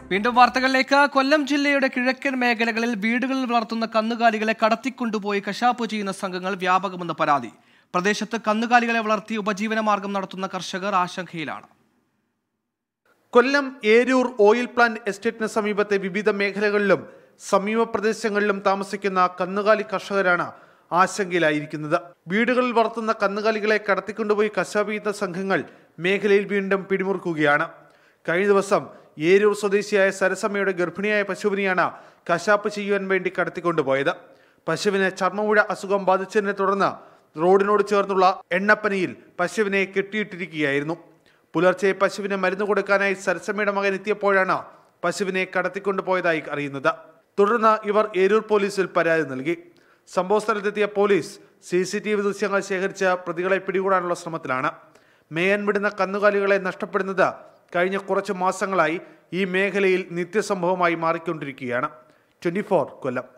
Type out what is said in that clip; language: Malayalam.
വീണ്ടും വാർത്തകളിലേക്ക്. കൊല്ലം ജില്ലയുടെ കിഴക്കൻ മേഖലകളിൽ വീടുകളിൽ വളർത്തുന്ന കന്നുകാലികളെ കടത്തിക്കൊണ്ടുപോയി കശാപ്പ് ചെയ്യുന്ന സംഘങ്ങൾ വ്യാപകമെന്ന് പരാതി. പ്രദേശത്ത് കന്നുകാലികളെ വളർത്തി ഉപജീവന മാർഗം നടത്തുന്ന കർഷകർ ആശങ്കയിലാണ്. കൊല്ലം ഏരൂർ ഓയിൽ പ്ലാന്റ് എസ്റ്റേറ്റിന് സമീപത്തെ വിവിധ മേഖലകളിലും സമീപ പ്രദേശങ്ങളിലും താമസിക്കുന്ന കന്നുകാലി കർഷകരാണ് ആശങ്കയിലായിരിക്കുന്നത്. വീടുകളിൽ വളർത്തുന്ന കന്നുകാലികളെ കടത്തിക്കൊണ്ടുപോയി കശാപ്പ് ചെയ്യുന്ന സംഘങ്ങൾ മേഖലയിൽ വീണ്ടും പിടിമുറുക്കുകയാണ്. കഴിഞ്ഞ ദിവസം ഏരൂർ സ്വദേശിയായ സരസമ്മയുടെ ഗർഭിണിയായ പശുവിനെയാണ് കശാപ്പ് ചെയ്യുവാൻ വേണ്ടി കടത്തിക്കൊണ്ടുപോയത്. പശുവിന് ചർമ്മമുഴ അസുഖം ബാധിച്ചതിനെ തുടർന്ന് റോഡിനോട് ചേർന്നുള്ള എണ്ണപ്പനയിൽ പശുവിനെ കെട്ടിയിട്ടിരിക്കുകയായിരുന്നു. പുലർച്ചെ പശുവിന് മരുന്ന് കൊടുക്കാനായി സരസമ്മയുടെ മകൻ എത്തിയപ്പോഴാണ് പശുവിനെ കടത്തിക്കൊണ്ടുപോയതായി അറിയുന്നത്. തുടർന്ന് ഇവർ ഏരൂർ പോലീസിൽ പരാതി നൽകി. സംഭവ സ്ഥലത്തെത്തിയ പോലീസ് CCTV ദൃശ്യങ്ങൾ ശേഖരിച്ച് പ്രതികളെ പിടികൂടാനുള്ള ശ്രമത്തിലാണ്. മേയാൻ വിടുന്ന കന്നുകാലികളെ നഷ്ടപ്പെടുന്നത് കഴിഞ്ഞ കുറച്ച് മാസങ്ങളായി ഈ മേഖലയിൽ നിത്യസംഭവമായി മാറിക്കൊണ്ടിരിക്കുകയാണ്. 24 കൊല്ലം.